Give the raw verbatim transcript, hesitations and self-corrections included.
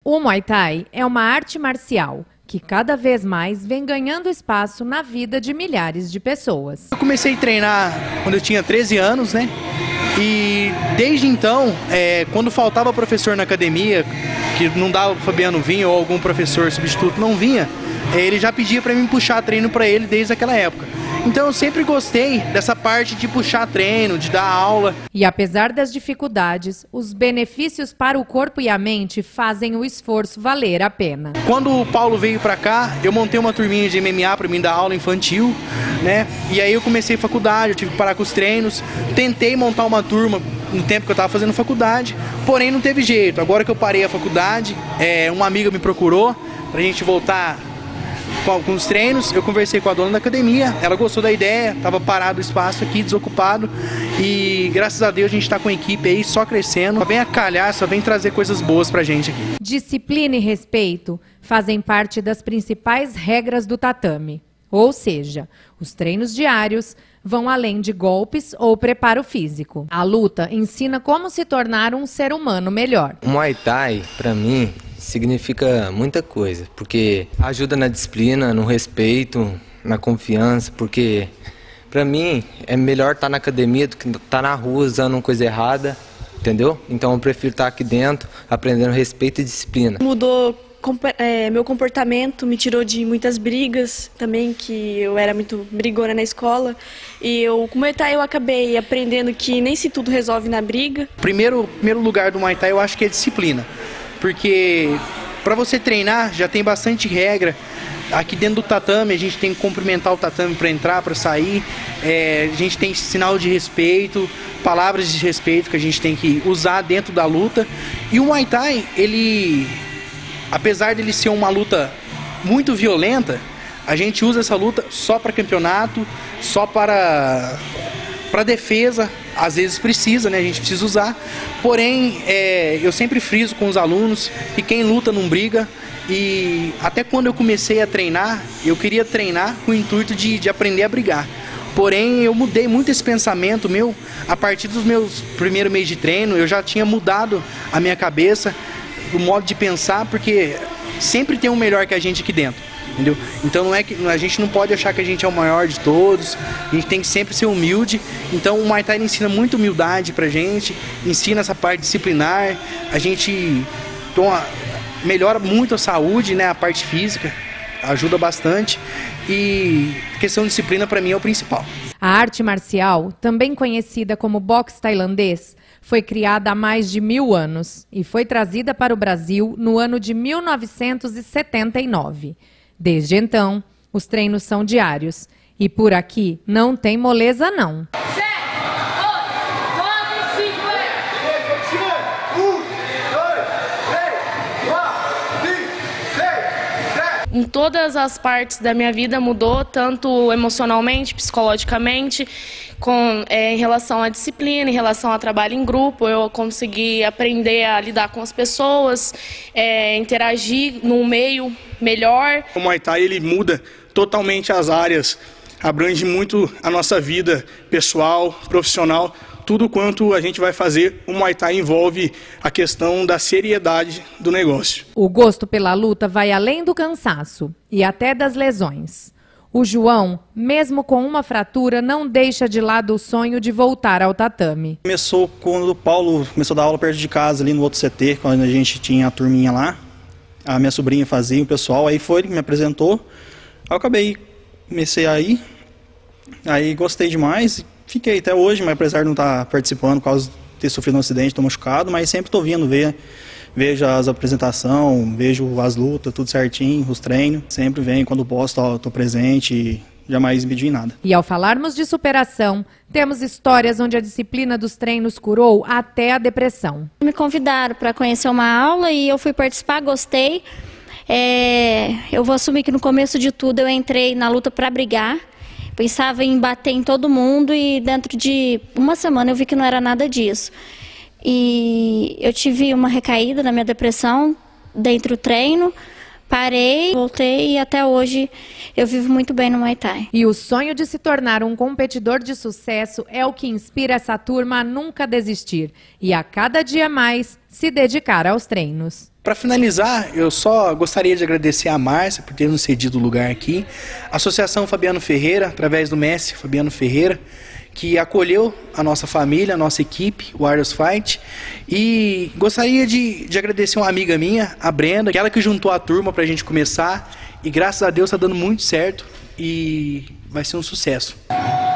O Muay Thai é uma arte marcial que cada vez mais vem ganhando espaço na vida de milhares de pessoas. Eu comecei a treinar quando eu tinha treze anos, né? E desde então, é, quando faltava professor na academia, que não dava o Fabiano vir ou algum professor substituto não vinha, é, ele já pedia para mim puxar treino para ele desde aquela época. Então eu sempre gostei dessa parte de puxar treino, de dar aula. E apesar das dificuldades, os benefícios para o corpo e a mente fazem o esforço valer a pena. Quando o Paulo veio para cá, eu montei uma turminha de M M A para mim dar aula infantil, né? E aí eu comecei a faculdade, eu tive que parar com os treinos, tentei montar uma turma no tempo que eu estava fazendo faculdade, porém não teve jeito. Agora que eu parei a faculdade, é, uma amiga me procurou para a gente voltar com alguns treinos. Eu conversei com a dona da academia, ela gostou da ideia, estava parado o espaço aqui, desocupado, e graças a Deus a gente está com a equipe aí só crescendo, só vem a calhar, só vem trazer coisas boas pra gente aqui. Disciplina e respeito fazem parte das principais regras do tatame, ou seja, os treinos diários vão além de golpes ou preparo físico. A luta ensina como se tornar um ser humano melhor. O Muay Thai, para mim, significa muita coisa, porque ajuda na disciplina, no respeito, na confiança, porque para mim é melhor estar na academia do que estar na rua usando uma coisa errada, entendeu? Então eu prefiro estar aqui dentro aprendendo respeito e disciplina. Mudou é, meu comportamento, me tirou de muitas brigas também, que eu era muito brigona na escola, e eu, com o Muay Thai eu acabei aprendendo que nem se tudo resolve na briga. Primeiro, primeiro lugar do Muay Thai eu acho que é disciplina. Porque para você treinar já tem bastante regra. Aqui dentro do tatame a gente tem que cumprimentar o tatame para entrar, para sair. É, a gente tem sinal de respeito, palavras de respeito que a gente tem que usar dentro da luta. E o Muay Thai, ele, apesar dele ser uma luta muito violenta, a gente usa essa luta só para campeonato, só para, para defesa. Às vezes precisa, né? A gente precisa usar. Porém, é, eu sempre friso com os alunos que quem luta não briga. E até quando eu comecei a treinar, eu queria treinar com o intuito de, de aprender a brigar. Porém, eu mudei muito esse pensamento meu. A partir dos meus primeiros meses de treino, eu já tinha mudado a minha cabeça, o modo de pensar, porque sempre tem um melhor que a gente aqui dentro. Entendeu? Então não é que, a gente não pode achar que a gente é o maior de todos, a gente tem que sempre ser humilde. Então o Muay Thai ensina muita humildade pra gente, ensina essa parte disciplinar, a gente toma, melhora muito a saúde, né, a parte física, ajuda bastante, e a questão de disciplina pra mim é o principal. A arte marcial, também conhecida como boxe tailandês, foi criada há mais de mil anos e foi trazida para o Brasil no ano de mil novecentos e setenta e nove. Desde então, os treinos são diários e por aqui não tem moleza não. Em todas as partes da minha vida mudou, tanto emocionalmente, psicologicamente, com, é, em relação à disciplina, em relação ao trabalho em grupo. Eu consegui aprender a lidar com as pessoas, é, interagir num meio melhor. O Muay Thai, ele muda totalmente as áreas, abrange muito a nossa vida pessoal, profissional. Tudo quanto a gente vai fazer, o Muay Thai envolve a questão da seriedade do negócio. O gosto pela luta vai além do cansaço e até das lesões. O João, mesmo com uma fratura, não deixa de lado o sonho de voltar ao tatame. Começou quando o Paulo começou a dar aula perto de casa, ali no outro C T, quando a gente tinha a turminha lá. A minha sobrinha fazia, o pessoal, aí foi, me apresentou. Aí eu acabei, comecei a ir, aí gostei demais. Fiquei até hoje, mas apesar de não estar participando por causa de ter sofrido um acidente, estou machucado, mas sempre estou vindo ver, vejo as apresentações, vejo as lutas, tudo certinho, os treinos. Sempre venho, quando posso, estou presente e jamais me pedi nada. E ao falarmos de superação, temos histórias onde a disciplina dos treinos curou até a depressão. Me convidaram para conhecer uma aula e eu fui participar, gostei. É, eu vou assumir que no começo de tudo eu entrei na luta para brigar. Pensava em bater em todo mundo e dentro de uma semana eu vi que não era nada disso. E eu tive uma recaída na minha depressão dentro do treino. Parei, voltei e até hoje eu vivo muito bem no Muay Thai. E o sonho de se tornar um competidor de sucesso é o que inspira essa turma a nunca desistir e a cada dia mais se dedicar aos treinos. Para finalizar, eu só gostaria de agradecer a Márcia por ter nos cedido o lugar aqui, a Associação Fabiano Ferreira, através do mestre Fabiano Ferreira, que acolheu a nossa família, a nossa equipe, o Warriors Fight. E gostaria de, de agradecer uma amiga minha, a Brenda, aquela que juntou a turma para a gente começar. E graças a Deus está dando muito certo e vai ser um sucesso.